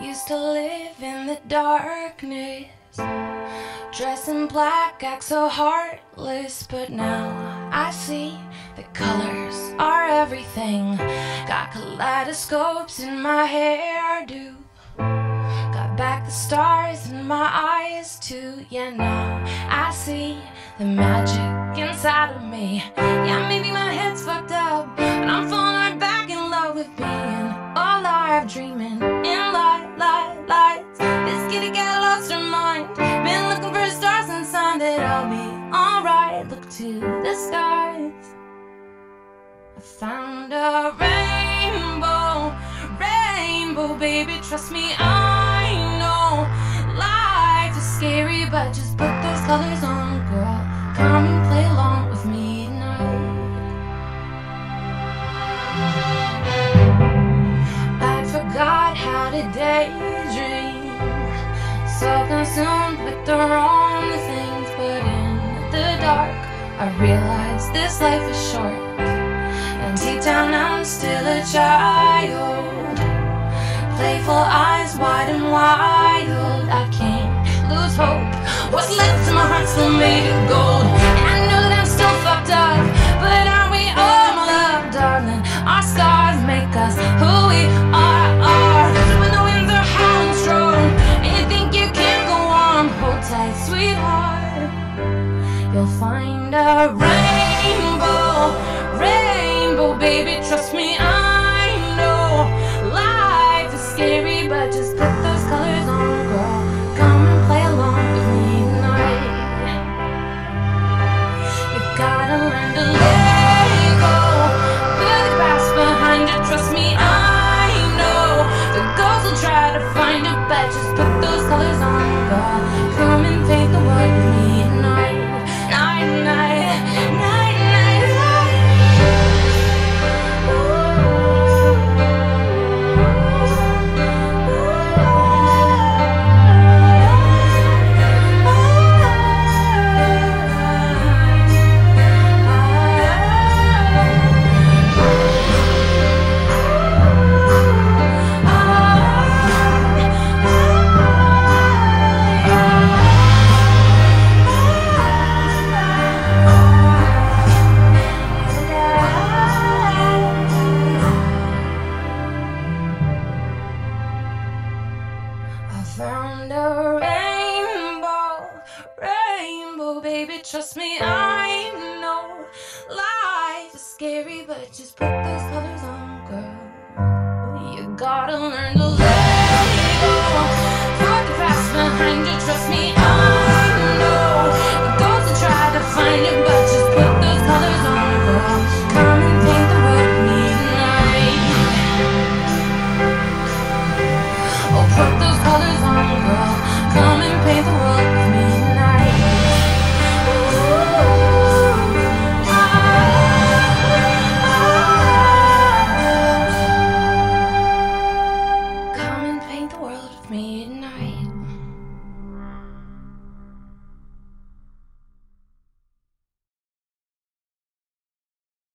Used to live in the darkness, dress in black, act so heartless. But now I see the colors are everything. Got kaleidoscopes in my hairdo, got back the stars in my eyes too. Yeah, now I see the magic inside of me. Yeah, maybe my head's fucked up, but I'm falling back in love with being alive, dreaming in lights. This kitty got lost her mind, been looking for stars and sign that I'll be alright. Look to the skies, I found a rainbow, baby, trust me, I know life is scary, but just put those colors on, girl. Come and play along with me tonight. I forgot how to daydream, so consumed with the wrong things. But in the dark I realized this life is short, and deep down I'm still a child. Playful eyes wide and wild, I can't lose hope. What's left in my heart still made of gold. And I know that I'm still fucked up, but aren't we all my love, darling? Our scars make us who we are. When the winds are howling strong and you think you can't go on, hold tight, sweetheart. You'll find a rainbow, baby, trust me, I know life is scary, but just put those colors on, girl. Come and play along with me tonight. You gotta learn to let go, put the past behind you, trust me, I know the ghosts will try to find it, but just put those colors on, girl. Come and paint the world with me tonight. Found a rainbow, baby, trust me, I know life is scary, but just put those colors on, girl. You gotta learn to